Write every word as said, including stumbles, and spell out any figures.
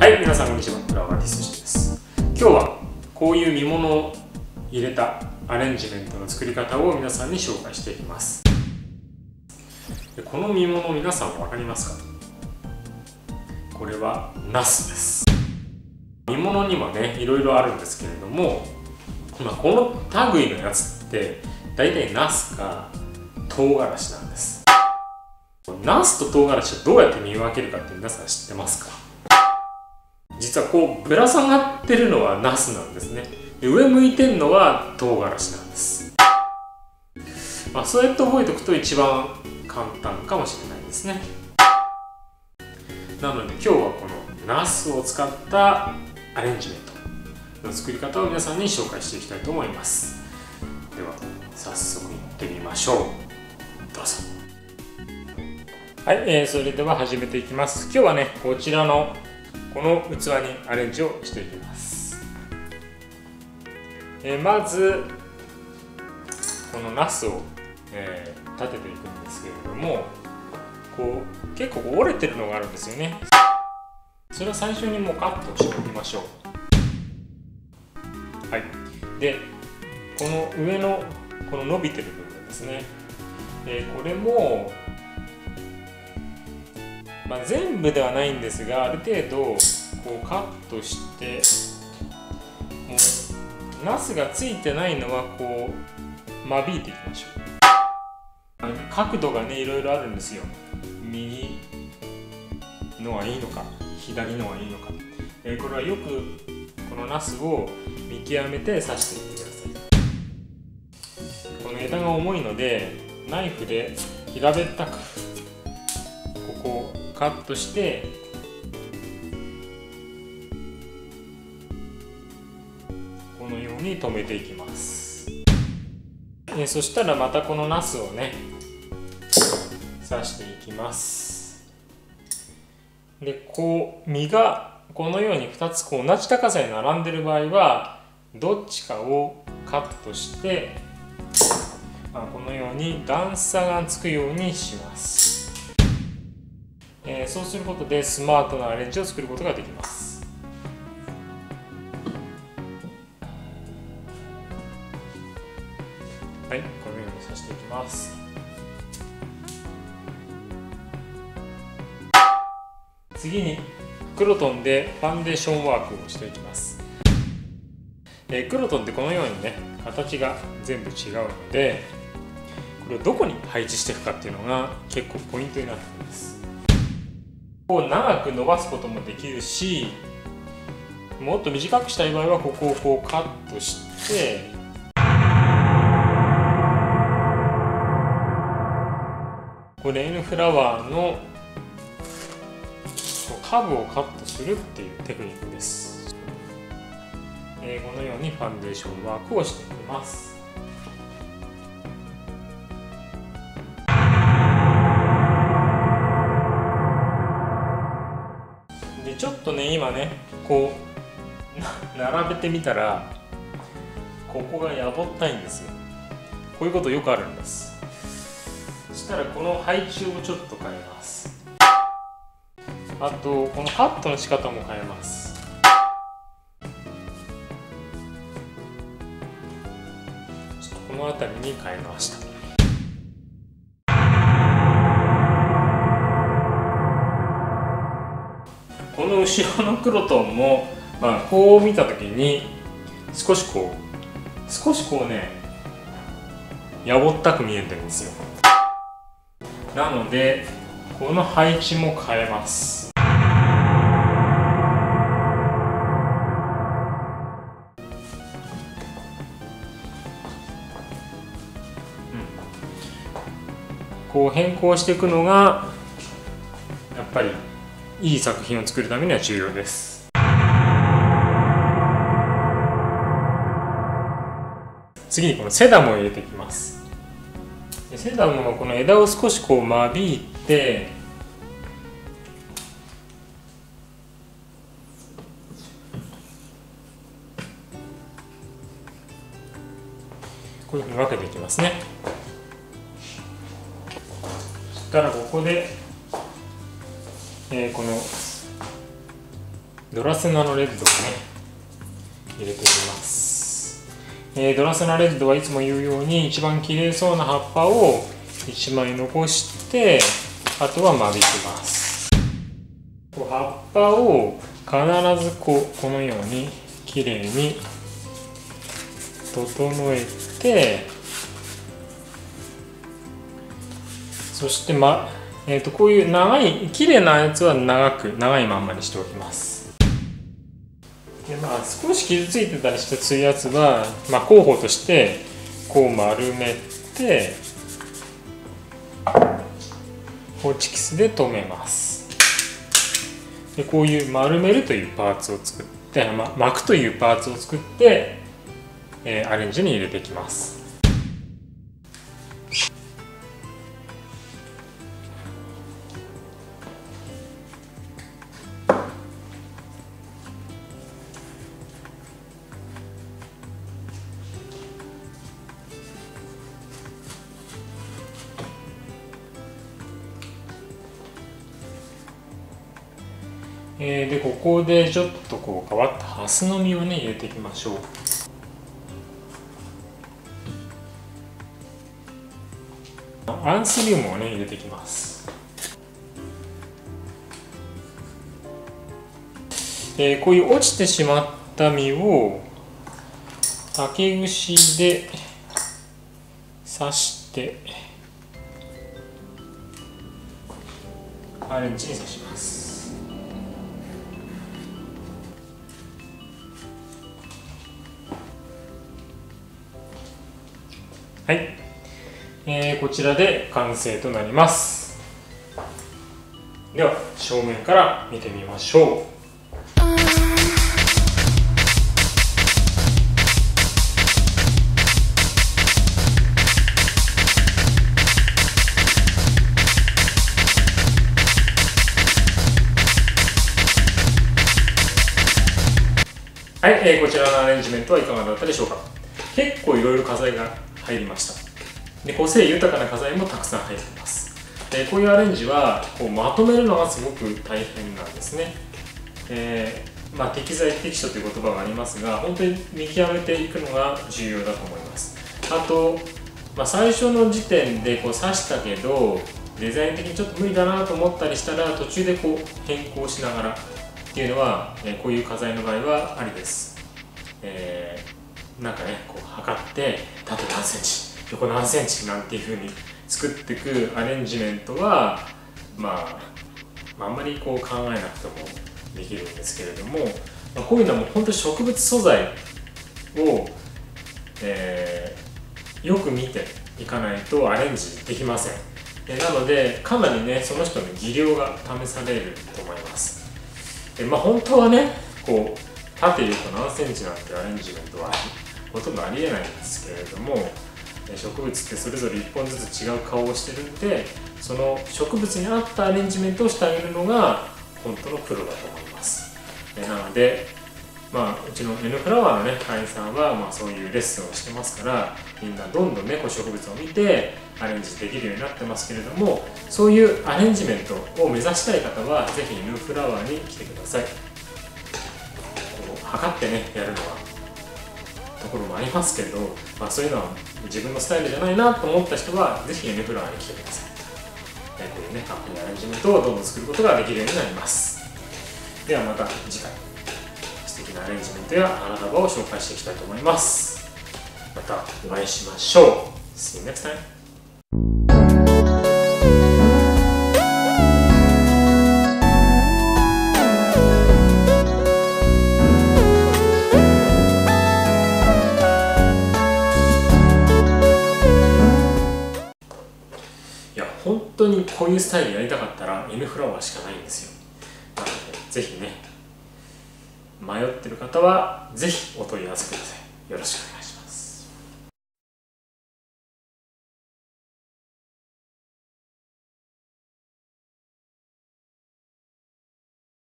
はい、皆さんこんにちは。フラワーアーティストシです。今日はこういう見物を入れたアレンジメントの作り方を皆さんに紹介していきます。でこの見物皆さん分かりますか？これはナスです。見物にもね、いろいろあるんですけれども、まあ、この類のやつって大体ナスか唐辛子なんです。ナスと唐辛子をどうやって見分けるかって皆さん知ってますか？実はこうぶら下がってるのはナスなんですね。で上向いてるのは唐辛子なんです。まあ、そうやって覚えておくと一番簡単かもしれないですね。なので今日はこのナスを使ったアレンジメントの作り方を皆さんに紹介していきたいと思います。では早速いってみましょう。どうぞ。はい、えー、それでは始めていきます。今日はね、こちらのこの器にアレンジをしていきます。えー、まずこのナスを、えー、立てていくんですけれども、こう結構折れてるのがあるんですよね。それを最初にもうカットしておきましょう。はい。でこの上のこの伸びてる部分ですね、えー、これもまあ、全部ではないんですが、ある程度こうカットして、もうナスがついてないのはこう間引いていきましょう。角度がね、いろいろあるんですよ。右のはいいのか左のはいいのか、えー、これはよくこのナスを見極めて刺していってください。この枝が重いのでナイフで平べったくここをカットしてこのように留めていきます。えそしたらまたこのナスをね刺していきます。でこう実がこのようにふたつこう同じ高さに並んでる場合はどっちかをカットして、まあ、このように段差がつくようにします。えー、そうすることでスマートなアレンジを作ることができます。はい、このように刺していきます。次にクロトンでファンデーションワークをしていきます。えー、クロトンってこのようにね形が全部違うので、これをどこに配置していくかっていうのが結構ポイントになってきます。こう長く伸ばすこともできるし、もっと短くしたい場合はここをこうカットしてこれ N フラワーの下部をカットするっていうテクニックです。えー、このようにファンデーションワークをしていきます。ちょっとね今ねこう並べてみたらここがやぼったいんですよ。こういうことよくあるんです。そしたらこの配置をちょっと変えます。あとこのカットの仕方も変えます。ちょっとこの辺りに変えました。この後ろのクロトンも、まあ、こう見たときに少しこう少しこうねやぼったく見えてるんですよ。なのでこの配置も変えます。うん、こう変更していくのがやっぱりいい作品を作るためには重要です。次にこのセダムを入れていきます。でセダムはこの枝を少しこう間引いてこういうふうに分けていきますね。そしたらここでえー、このドラセナのレッドをね入れてみます。えー、ドラセナレッドはいつも言うように一番綺麗そうな葉っぱをいちまい残して、あとは間引きます。こう葉っぱを必ずこうこのように綺麗に整えて、そして、まえー、とこういう長い綺麗なやつは長く長いまんまにしておきます。で、まあ、少し傷ついてたりしてついやつは、まあ、候補としてこう丸めてホチキスで留めます。でこういう丸めるというパーツを作って、ま、巻くというパーツを作って、えー、アレンジに入れていきます。えー、でここでちょっとこう変わったハスの実をね入れていきましょう。アンスリウムをね入れていきます。えー、こういう落ちてしまった実を竹串で刺してアレンジに刺します。はい、えー、こちらで完成となります。では正面から見てみましょう。はい、えー、こちらのアレンジメントはいかがだったでしょうか。結構いろいろ花材が入りました。で個性豊かな花材もたくさん入っています。でこういうアレンジはこうまとめるのがすごく大変なんですね。えーまあ、適材適所という言葉がありますが、本当に見極めていくのが重要だと思います。あと、まあ、最初の時点でこう刺したけどデザイン的にちょっと無理だなと思ったりしたら途中でこう変更しながらっていうのは、えー、こういう花材の場合はありです。えーなんかね、こう測って縦何センチ横何センチなんていう風に作っていくアレンジメントは、まあ、あんまりこう考えなくてもできるんですけれども、まあ、こういうのはもう本当に植物素材を、えー、よく見ていかないとアレンジできません。えなのでかなりねその人の技量が試されると思います。えまあ、本当はねこう縦横何センチなんてアレンジメントはほとんどありえないんですけれども、植物ってそれぞれいっぽんずつ違う顔をしてるんで、その植物に合ったアレンジメントをしてあげるのが本当のプロだと思います。なので、まあ、うちの N フラワーのね会員さんはまあそういうレッスンをしてますから、みんなどんどんねこう植物を見てアレンジできるようになってますけれども、そういうアレンジメントを目指したい方はぜひ N フラワーに来てください。測ってねやるのはところもありますけど、まあ、そういうのは自分のスタイルじゃないなと思った人はぜひ N フラワーに来てください。こういうねかっこいいアレンジメントをどんどん作ることができるようになります。ではまた次回素敵なアレンジメントや花束を紹介していきたいと思います。またお会いしましょう。See you next time. 本当にこういうスタイルやりたかったら N フラワーしかないんですよ。なのでぜひね迷ってる方はぜひお問い合わせください。よろしくお願いします。